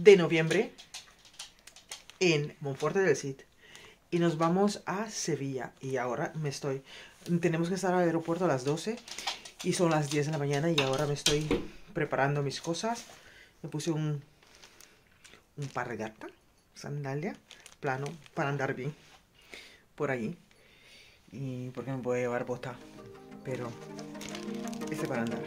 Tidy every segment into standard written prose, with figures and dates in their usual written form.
de noviembre en Monforte del Cid. Y nos vamos a Sevilla. Y ahora tenemos que estar al aeropuerto a las 12. Y son las 10 de la mañana. Y ahora me estoy preparando mis cosas. Me puse un parregata, sandalia, plano, para andar bien por allí. Y porque me puedo llevar bota. Pero para andar.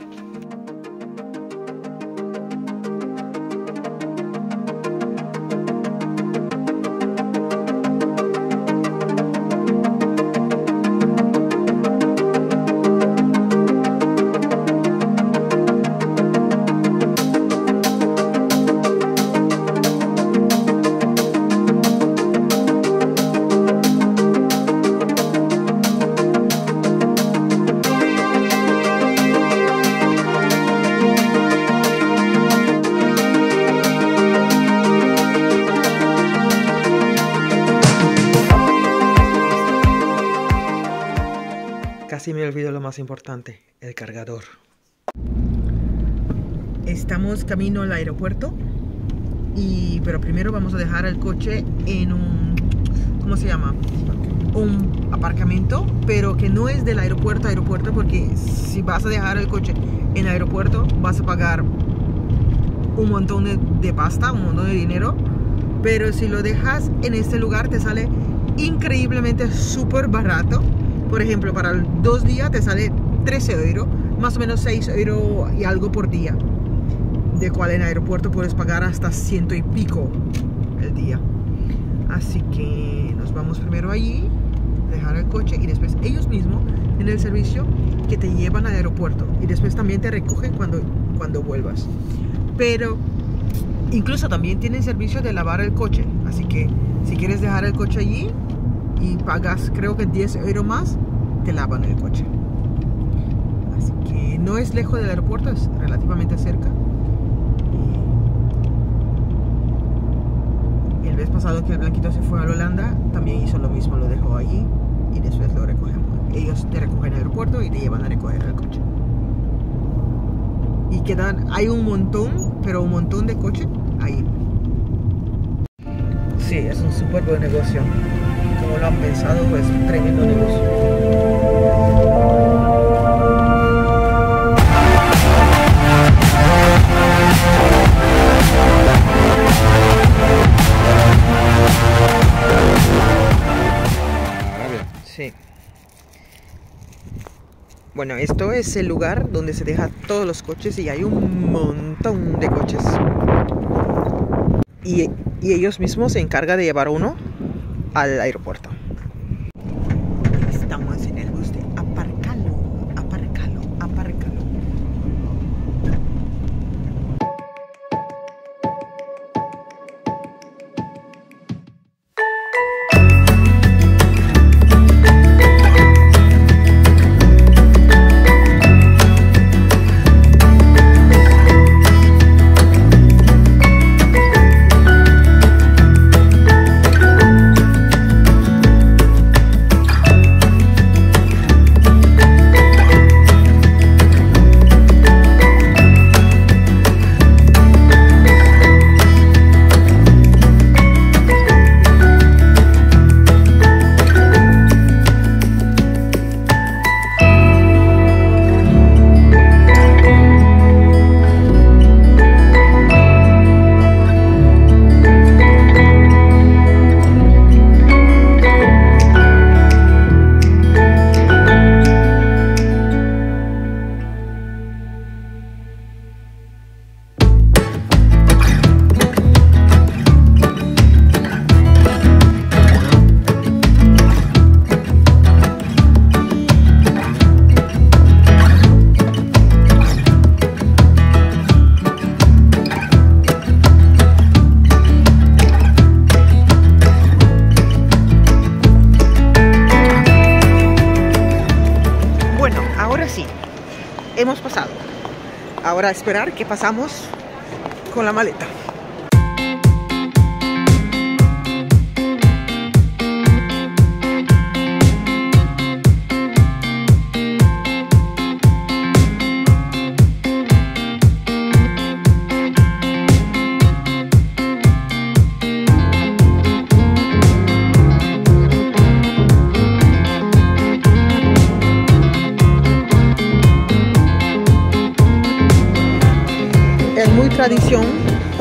Casi me olvido lo más importante, el cargador. Estamos camino al aeropuerto, pero primero vamos a dejar el coche en un, ¿cómo se llama? Un aparcamiento, pero que no es del aeropuerto a aeropuerto, porque si vas a dejar el coche en el aeropuerto vas a pagar un montón de pasta, un montón de dinero, pero si lo dejas en este lugar te sale increíblemente súper barato. Por ejemplo, para 2 días te sale 13 euros, más o menos 6 euros y algo por día. De cual en el aeropuerto puedes pagar hasta 100 y pico el día. Así que nos vamos primero allí, dejar el coche y después ellos mismos en el servicio que te llevan al aeropuerto. Y después también te recogen cuando vuelvas. Pero incluso también tienen servicio de lavar el coche. Así que si quieres dejar el coche allí y pagas creo que 10 euros más, te lavan el coche. Así que no es lejos del aeropuerto, es relativamente cerca. Y el mes pasado que el Blanquito se fue a Holanda, también hizo lo mismo, lo dejó allí y después lo recogemos. Ellos te recogen en el aeropuerto y te llevan a recoger el coche. Y hay un montón, pero un montón de coches ahí. Sí, es un súper buen negocio. Como lo han pensado, pues tremendo negocio. Sí. Bueno, esto es el lugar donde se deja todos los coches y hay un montón de coches. Y ellos mismos se encargan de llevar uno al aeropuerto. Estamos en el bus de apárcalo. Hemos pasado. Ahora a esperar que pasamos con la maleta.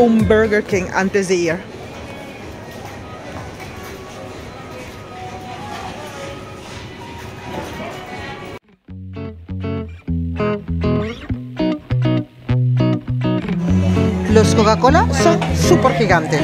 un Burger King antes de ir. Los Coca-Cola son súper gigantes.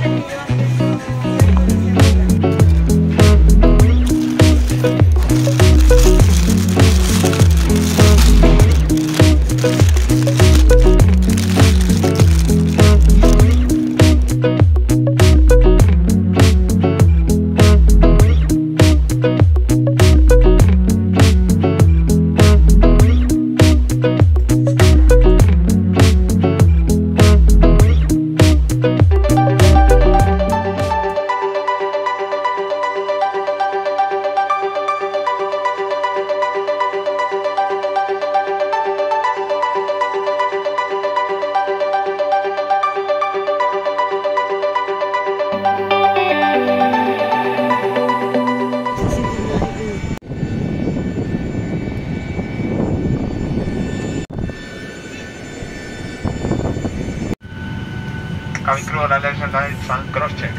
Cabin crew, la Legend Lights and cross check.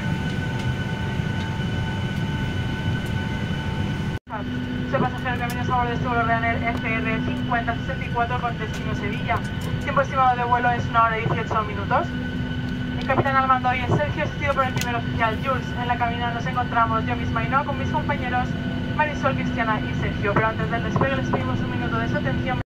Soy pasajero camino a bordo de este vuelo Ryanair FR 5064 con destino Sevilla. Tiempo estimado de vuelo es 1 hora y 18 minutos. El capitán al mando hoy es Sergio, asistido por el primer oficial Jules. En la cabina nos encontramos yo misma y no con mis compañeros Marisol, Cristiana y Sergio. Pero antes del despegue les pedimos un minuto de su atención.